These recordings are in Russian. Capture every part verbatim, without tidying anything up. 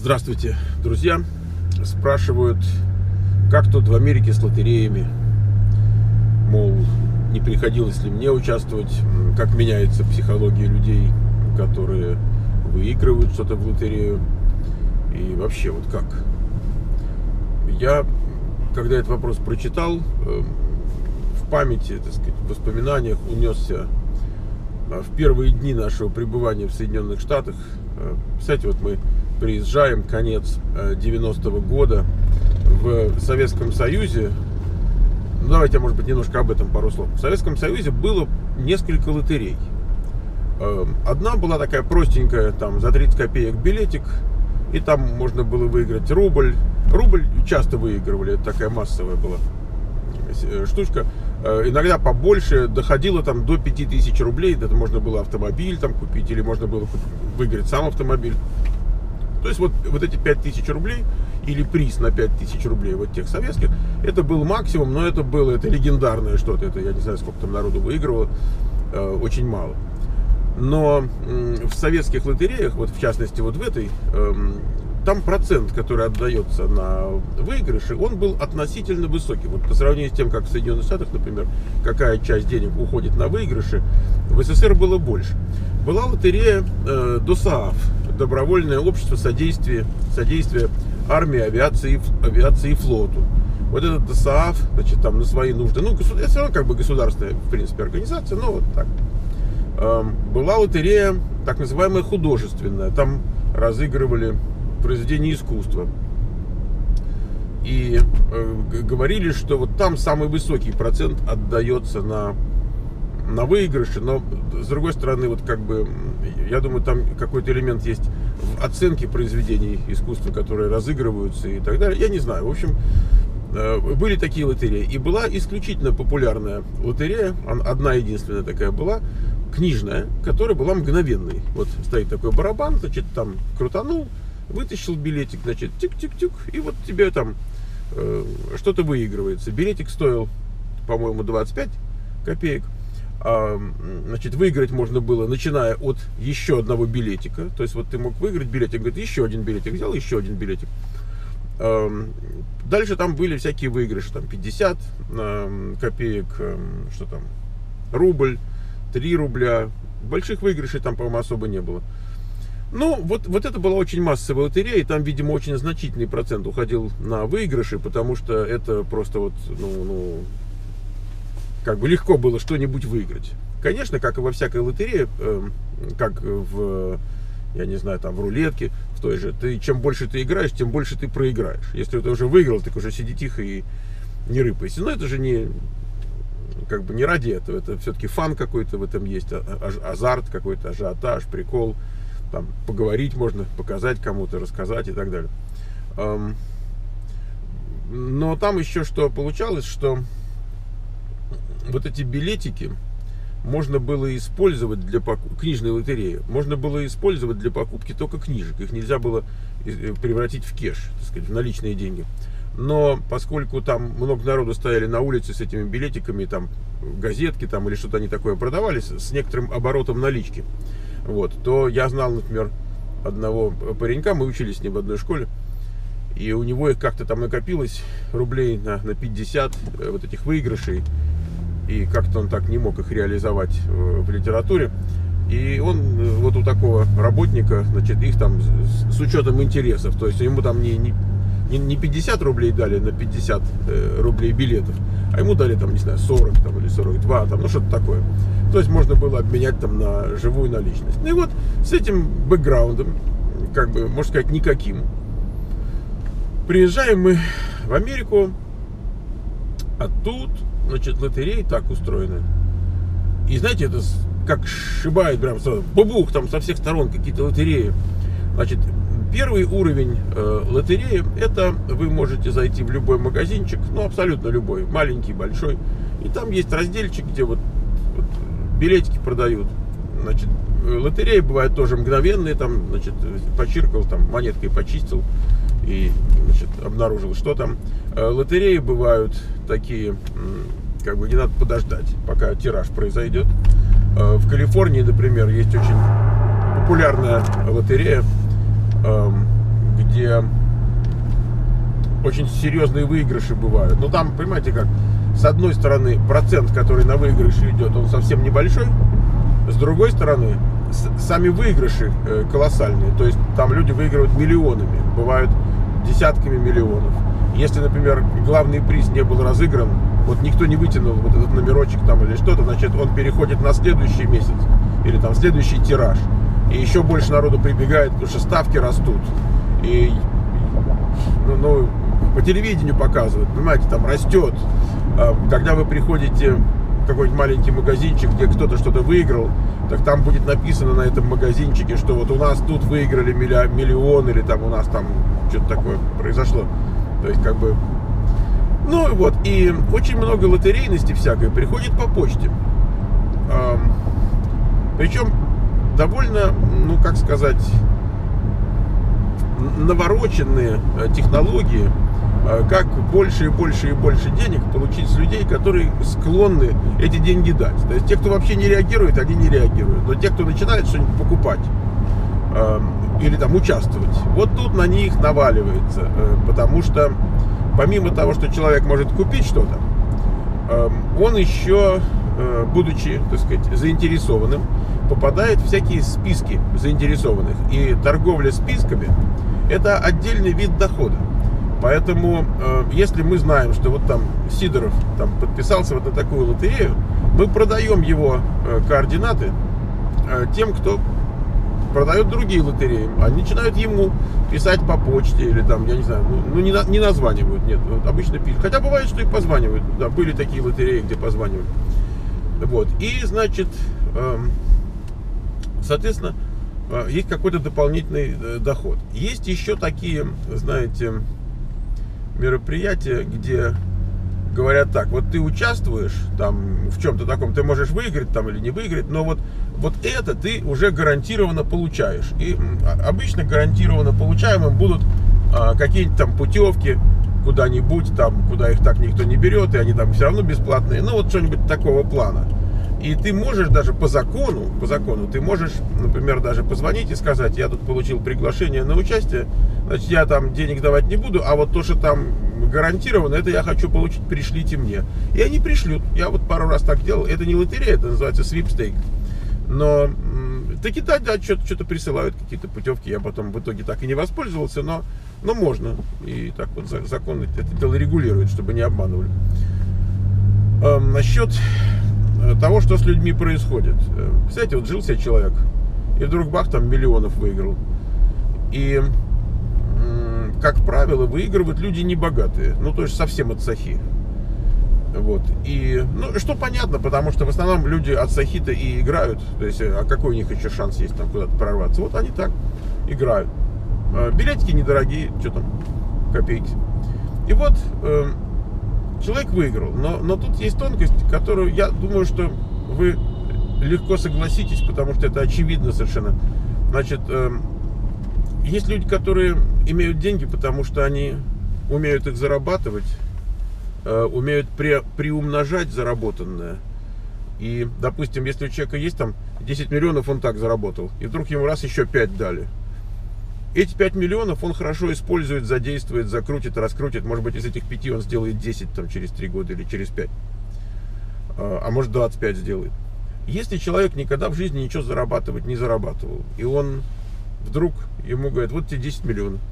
Здравствуйте, друзья. Спрашивают, как тут в Америке с лотереями. Мол, не приходилось ли мне участвовать, как меняется психология людей, которые выигрывают что-то в лотерею. И вообще, вот как. Я, когда этот вопрос прочитал, в памяти, так сказать, в воспоминаниях унесся в первые дни нашего пребывания в Соединенных Штатах. Кстати, вот мы приезжаем, конец девяностого года, в Советском Союзе. Ну, давайте, может быть, немножко об этом пару слов. В Советском Союзе было несколько лотерей. Одна была такая простенькая, там за тридцать копеек билетик, и там можно было выиграть рубль. Рубль часто выигрывали, это такая массовая была штучка. Иногда побольше, доходило там до пяти тысяч рублей. Это можно было автомобиль там купить, или можно было выиграть сам автомобиль. То есть вот, вот эти пять тысяч рублей, или приз на пять тысяч рублей, вот тех советских, это был максимум, но это было, это легендарное что-то, это я не знаю, сколько там народу выигрывало, э, очень мало. Но э, в советских лотереях, вот в частности вот в этой, э, там процент, который отдается на выигрыши, он был относительно высокий. Вот по сравнению с тем, как в Соединенных Штатах, например, какая часть денег уходит на выигрыши, в СССР было больше. Была лотерея э, ДОСААФ, добровольное общество содействия, содействия армии, авиации, авиации и флоту. Вот этот ДОСААФ, значит, там на свои нужды, ну, это все равно как бы государственная, в принципе, организация, но вот так. Э, была лотерея, так называемая художественная, там разыгрывали произведения искусства. И э, говорили, что вот там самый высокий процент отдается на, на выигрыши, но с другой стороны, вот как бы, я думаю, там какой-то элемент есть в оценке произведений искусства, которые разыгрываются и так далее. Я не знаю. В общем, э, были такие лотереи. И была исключительно популярная лотерея, одна единственная такая была, книжная, которая была мгновенной. Вот стоит такой барабан, значит, там крутанул, вытащил билетик, значит, тик-тик-тик, и вот тебе там э, что-то выигрывается. Билетик стоил, по-моему, двадцать пять копеек. А, значит, выиграть можно было, начиная от еще одного билетика. То есть вот ты мог выиграть билетик, говорит, еще один билетик, взял еще один билетик. А, дальше там были всякие выигрыши, там пятьдесят а, копеек, а, что там, рубль, три рубля. Больших выигрышей там, по-моему, особо не было. Ну, вот, вот это была очень массовая лотерея, и там, видимо, очень значительный процент уходил на выигрыши, потому что это просто вот, ну, ну как бы легко было что-нибудь выиграть. Конечно, как и во всякой лотерее, э, как в, я не знаю, там, в рулетке, в той же, ты, чем больше ты играешь, тем больше ты проиграешь. Если ты уже выиграл, так уже сиди тихо и не рыпайся. Но это же не, как бы не ради этого, это все-таки фан какой-то в этом есть, азарт какой-то, ажиотаж, прикол. Там поговорить можно, показать кому-то, рассказать и так далее. Но там еще что получалось, что вот эти билетики можно было использовать для покупки, книжной лотереи, можно было использовать для покупки только книжек. Их нельзя было превратить в кэш, так сказать, в наличные деньги. Но поскольку там много народу стояли на улице с этими билетиками, там газетки там или что-то они такое продавались с некоторым оборотом налички, вот, то я знал, например, одного паренька, мы учились с ним в одной школе, и у него их как-то там накопилось рублей на, на пятьдесят вот этих выигрышей, и как-то он так не мог их реализовать в, в литературе. И он вот у такого работника, значит, их там с, с учетом интересов, то есть ему там не, не, не пятьдесят рублей дали на пятьдесят рублей билетов, а ему дали там, не знаю, сорок там, или сорок два, там, ну что-то такое. То есть можно было обменять там на живую наличность. Ну и вот с этим бэкграундом, как бы, можно сказать, никаким, приезжаем мы в Америку, а тут, значит, лотереи так устроены. И знаете, это как сшибает прям сразу, бубух, там со всех сторон какие-то лотереи. Значит, первый уровень э, лотереи, это вы можете зайти в любой магазинчик, ну абсолютно любой, маленький, большой, и там есть разделчик, где вот, вот билетики продают. Значит, лотереи бывают тоже мгновенные, там, значит, почиркал, там, монеткой почистил и, значит, обнаружил, что там. Лотереи бывают такие, как бы не надо подождать, пока тираж произойдет. В Калифорнии, например, есть очень популярная лотерея, где очень серьезные выигрыши бывают. Но там, понимаете как, с одной стороны, процент, который на выигрыши идет, он совсем небольшой. С другой стороны, сами выигрыши колоссальные. То есть там люди выигрывают миллионами, бывают десятками миллионов. Если, например, главный приз не был разыгран, вот никто не вытянул вот этот номерочек там или что-то, значит, он переходит на следующий месяц или там следующий тираж. И еще больше народу прибегает, потому что ставки растут. И ну, ну, по телевидению показывают, понимаете, там растет. Когда вы приходите в какой-нибудь маленький магазинчик, где кто-то что-то выиграл, так там будет написано на этом магазинчике, что вот у нас тут выиграли миллион, или там у нас там что-то такое произошло. То есть как бы... Ну вот, и очень много лотерейности всякой приходит по почте. Причем довольно, ну как сказать, навороченные технологии, как больше и больше и больше денег получить с людей, которые склонны эти деньги дать. То есть те, кто вообще не реагирует, они не реагируют. Но те, кто начинает что-нибудь покупать э, или там участвовать, вот тут на них наваливается. Э, потому что помимо того, что человек может купить что-то, э, он еще, э, будучи, так сказать, заинтересованным, попадает в всякие списки заинтересованных. И торговля списками — это отдельный вид дохода. Поэтому, э, если мы знаем, что вот там Сидоров там подписался вот на такую лотерею, мы продаем его э, координаты э, тем, кто продает другие лотереи. Они начинают ему писать по почте или там, я не знаю, ну, ну не, на, не названивают, нет, вот, обычно пишут. Хотя бывает, что и позванивают. Да, были такие лотереи, где позванивают. Вот. И, значит, э, соответственно, э, есть какой-то дополнительный э, доход. Есть еще такие, знаете, мероприятия, где говорят так: вот ты участвуешь там в чем-то таком, ты можешь выиграть там или не выиграть, но вот, вот это ты уже гарантированно получаешь. И обычно гарантированно получаемым будут а, какие-нибудь там путевки куда-нибудь там, куда их так никто не берет, и они там все равно бесплатные, ну вот что-нибудь такого плана. И ты можешь даже по закону, по закону, ты можешь, например, даже позвонить и сказать: я тут получил приглашение на участие, значит, я там денег давать не буду, а вот то, что там гарантированно, это я хочу получить, пришлите мне. И они пришлют. Я вот пару раз так делал. Это не лотерея, это называется свипстейк. Но таки да, да, что-то, что-то присылают, какие-то путевки. Я потом в итоге так и не воспользовался, но, но можно. И так вот закон это дело регулирует, чтобы не обманывали. А, насчет того, что с людьми происходит. Кстати, вот жил себе человек, и вдруг бах, там миллионов выиграл. И, как правило, выигрывают люди небогатые, ну, то есть совсем от сахи. Вот. И, ну, что понятно, потому что в основном люди от сахи-то и играют. То есть, а какой у них еще шанс есть там куда-то прорваться? Вот они так играют. Билетики недорогие, что там, копейки. И вот человек выиграл, но, но тут есть тонкость, которую, я думаю, что вы легко согласитесь, потому что это очевидно совершенно. Значит, э, есть люди, которые имеют деньги, потому что они умеют их зарабатывать, э, умеют при, приумножать заработанное. И, допустим, если у человека есть там десять миллионов, он так заработал, и вдруг ему раз еще пять дали. Эти пять миллионов он хорошо использует, задействует, закрутит, раскрутит. Может быть, из этих пяти он сделает десять там, через три года или через пять. А может, двадцать пять сделает. Если человек никогда в жизни ничего зарабатывать не зарабатывал, и он вдруг ему говорит: вот тебе десять миллионов.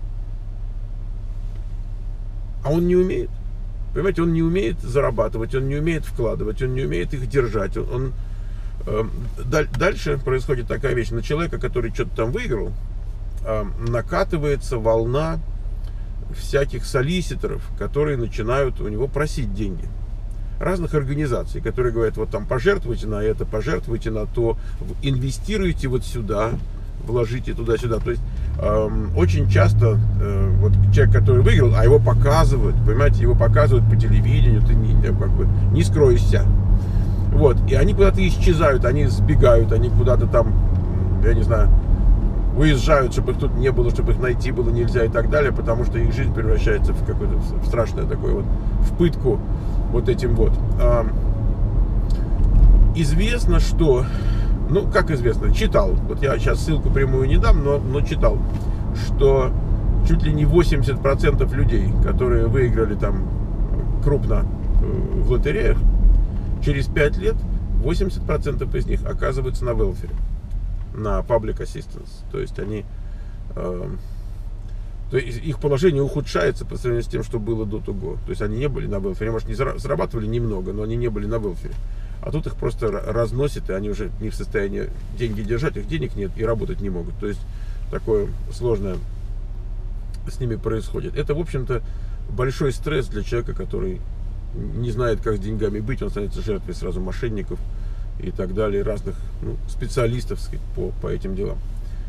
А он не умеет. Понимаете, он не умеет зарабатывать, он не умеет вкладывать, он не умеет их держать. Он, он, э, дальше происходит такая вещь. На человека, который что-то там выиграл, накатывается волна всяких солиситоров, которые начинают у него просить деньги. Разных организаций, которые говорят: вот там пожертвуйте на это, пожертвуйте на то, инвестируйте вот сюда, вложите туда-сюда. То есть эм, очень часто э, вот человек, который выиграл, а его показывают, понимаете, его показывают по телевидению, ты не, как бы, не скроешься. Вот, и они куда-то исчезают, они сбегают, они куда-то там, я не знаю, уезжают, чтобы их тут не было, чтобы их найти было нельзя и так далее, потому что их жизнь превращается в какое-то в страшное такое вот, в пытку вот этим вот. А, известно, что, ну, как известно, читал, вот я сейчас ссылку прямую не дам, но, но читал, что чуть ли не восемьдесят процентов людей, которые выиграли там крупно в лотереях, через пять лет восемьдесят процентов из них оказываются на велфере, на public assistance. То есть они, э, то есть их положение ухудшается по сравнению с тем, что было до того. То есть они не были на велфере, может, не зарабатывали немного, но они не были на велфере. А тут их просто разносит, и они уже не в состоянии деньги держать, их денег нет и работать не могут. То есть такое сложное с ними происходит. Это, в общем-то, большой стресс для человека, который не знает, как с деньгами быть. Он становится жертвой сразу мошенников и так далее, разных ну, специалистов, сказать, по, по этим делам.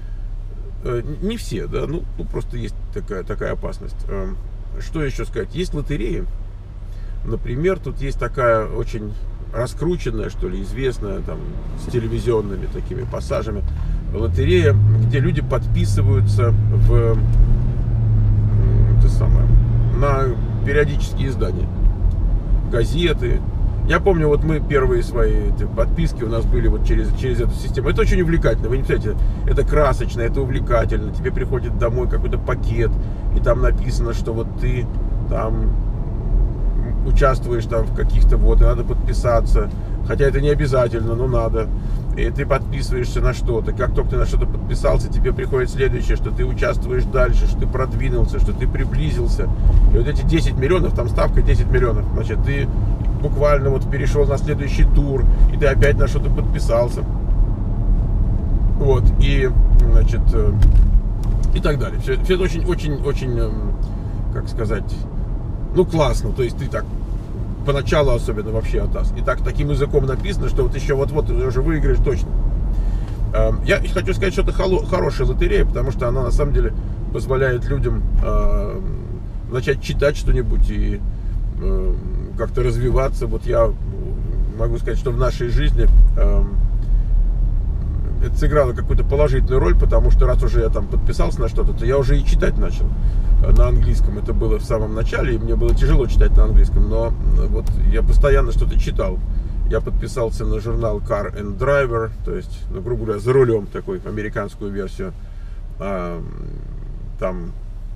Не все, да, ну, ну просто есть такая, такая опасность. Что еще сказать? Есть лотереи. Например, тут есть такая очень раскрученная, что ли, известная, там, с телевизионными такими пассажами лотерея, где люди подписываются в это самое, на периодические издания, газеты. Я помню, вот мы первые свои эти подписки у нас были вот через, через эту систему. Это очень увлекательно, вы не представляете, это красочно, это увлекательно. Тебе приходит домой какой-то пакет, и там написано, что вот ты там участвуешь там в каких-то вот, и надо подписаться. Хотя это не обязательно, но надо. И ты подписываешься на что-то. Как только ты на что-то подписался, тебе приходит следующее, что ты участвуешь дальше, что ты продвинулся, что ты приблизился. И вот эти десять миллионов, там ставка десять миллионов. Значит, ты буквально вот перешел на следующий тур, и ты опять на что-то подписался. Вот, и, значит, и так далее. Все, все это очень-очень-очень, как сказать, ну, классно. То есть ты так поначалу особенно вообще атас. И так таким языком написано, что вот еще вот-вот ты уже выиграешь точно. Я хочу сказать, что это хорошая лотерея, потому что она на самом деле позволяет людям э, начать читать что-нибудь и э, как-то развиваться. Вот я могу сказать, что в нашей жизни э, это сыграло какую-то положительную роль, потому что раз уже я там подписался на что-то, то я уже и читать начал на английском. Это было в самом начале, и мне было тяжело читать на английском, но вот я постоянно что-то читал. Я подписался на журнал Car and Driver, то есть, ну, грубо говоря, за рулем, такой американскую версию. А, там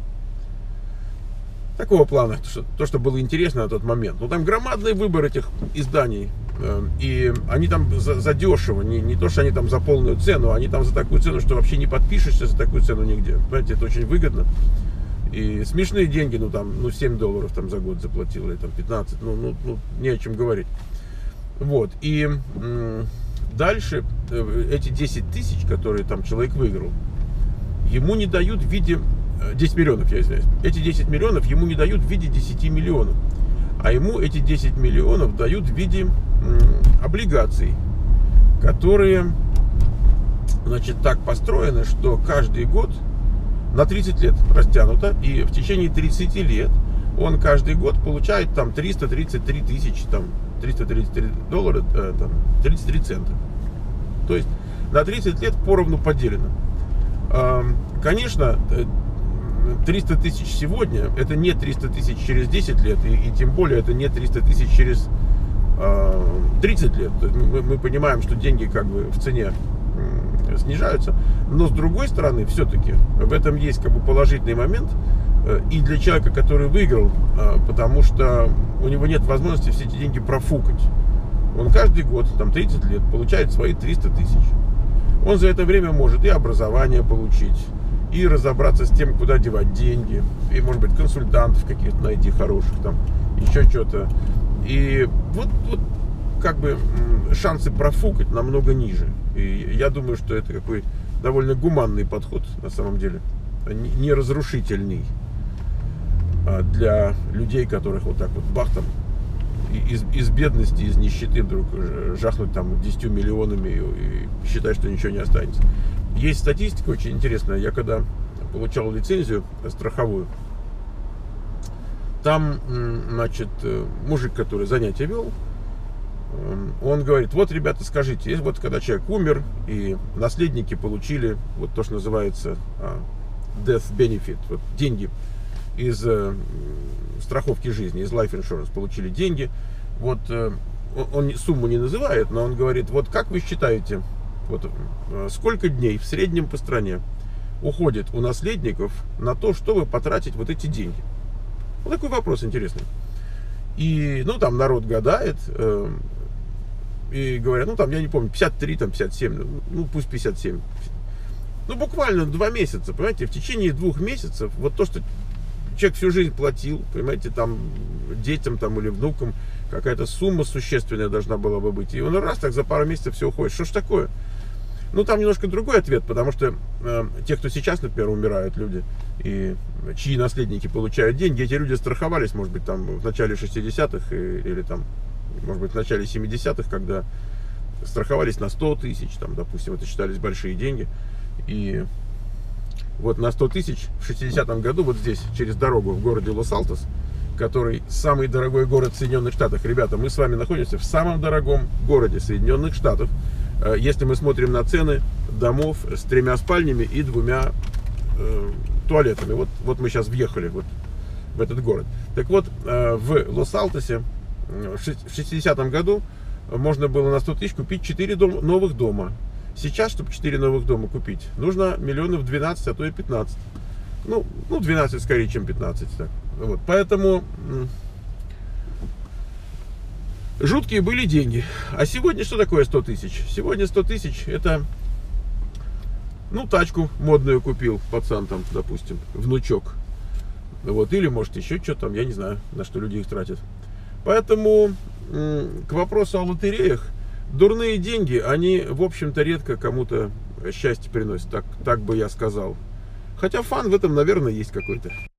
такого плана, что, то, что было интересно на тот момент. Ну, там громадный выбор этих изданий. И они там за, за дешево, не, не то, что они там за полную цену, они там за такую цену, что вообще не подпишешься за такую цену нигде. Понимаете, это очень выгодно. И смешные деньги, ну там, ну семь долларов там за год заплатил, или там пятнадцать, ну, ну, ну не о чем говорить. Вот, и м- дальше эти десять тысяч, которые там человек выиграл, ему не дают в виде, десять миллионов, я извиняюсь, эти десять миллионов ему не дают в виде десяти миллионов, а ему эти десять миллионов дают в виде м- облигаций, которые, значит, так построены, что каждый год на тридцать лет растянуто, и в течение тридцати лет он каждый год получает там триста тридцать три тысячи, там триста тридцать три доллара, э, там, тридцать три цента. То есть на тридцать лет поровну поделено. Э, конечно, триста тысяч сегодня, это не триста тысяч через десять лет, и, и тем более это не триста тысяч через э, тридцать лет. То есть мы, мы понимаем, что деньги как бы в цене снижаются, но с другой стороны, все-таки в этом есть как бы положительный момент и для человека, который выиграл, потому что у него нет возможности все эти деньги профукать. Он каждый год, там тридцать лет, получает свои триста тысяч. Он за это время может и образование получить, и разобраться с тем, куда девать деньги, и, может быть, консультантов каких-то найти хороших, там, еще что-то. И вот, вот как бы шансы профукать намного ниже. И я думаю, что это какой довольно гуманный подход, на самом деле, не разрушительный для людей, которых вот так вот бах там из, из бедности, из нищеты вдруг жахнуть там десятью миллионами и, и считать, что ничего не останется. Есть статистика очень интересная. Я когда получал лицензию страховую, там, значит, мужик, который занятия вел, он говорит: вот, ребята, скажите, вот когда человек умер, и наследники получили вот то, что называется death benefit, вот деньги из страховки жизни, из life insurance, получили деньги. Вот он сумму не называет, но он говорит: вот как вы считаете, вот сколько дней в среднем по стране уходит у наследников на то, чтобы потратить вот эти деньги? Вот такой вопрос интересный. И, ну, там народ гадает, э, и говорят, ну, там, я не помню, пятьдесят три, там, пятьдесят семь, ну, пусть пятьдесят семь. Ну, буквально два месяца, понимаете, в течение двух месяцев, вот то, что человек всю жизнь платил, понимаете, там, детям, там, или внукам, какая-то сумма существенная должна была бы быть, и он раз так за пару месяцев все уходит. Что ж такое? Ну, там немножко другой ответ, потому что э, те, кто сейчас, например, умирают, люди, и чьи наследники получают деньги, эти люди страховались, может быть, там, в начале шестидесятых, и, или там, может быть, в начале семидесятых, когда страховались на сто тысяч, там, допустим, это считались большие деньги, и вот на сто тысяч в шестидесятом году, вот здесь, через дорогу в городе Лос-Алтос, который самый дорогой город в Соединенных Штатах, ребята, мы с вами находимся в самом дорогом городе Соединенных Штатов, если мы смотрим на цены домов с тремя спальнями и двумя э, туалетами. Вот, вот мы сейчас въехали вот в этот город. Так вот, э, в Лос-Алтосе в шестидесятом году можно было на сто тысяч купить четыре дом, новых дома. Сейчас, чтобы четыре новых дома купить, нужно миллионов двенадцать, а то и пятнадцать. Ну, ну двенадцать скорее, чем пятнадцать. Так. Вот. Поэтому... жуткие были деньги. А сегодня что такое сто тысяч? Сегодня сто тысяч это, ну, тачку модную купил пацан там, допустим, внучок. Вот, или может еще что там, я не знаю, на что люди их тратят. Поэтому к вопросу о лотереях, дурные деньги, они, в общем-то, редко кому-то счастье приносят, так, так бы я сказал. Хотя фан в этом, наверное, есть какой-то.